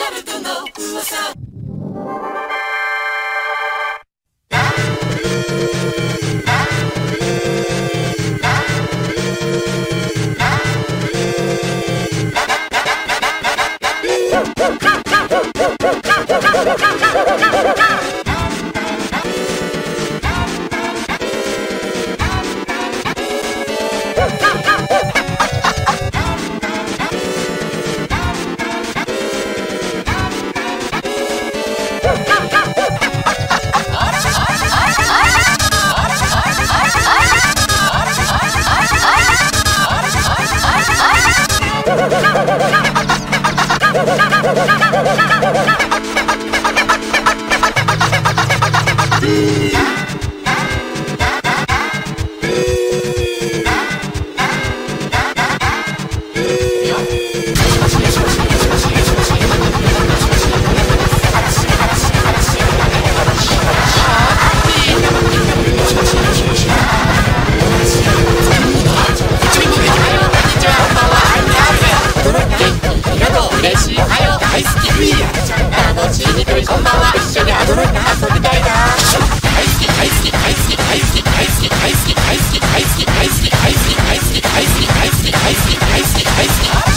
ワールドの噂。楽しいにくいこんばんは、一緒に遊びたいな。大好き大好き大好き大好き大好き大好き大好き大好き大好き大好き大好き大好き大好き大好き大好き大好き大好き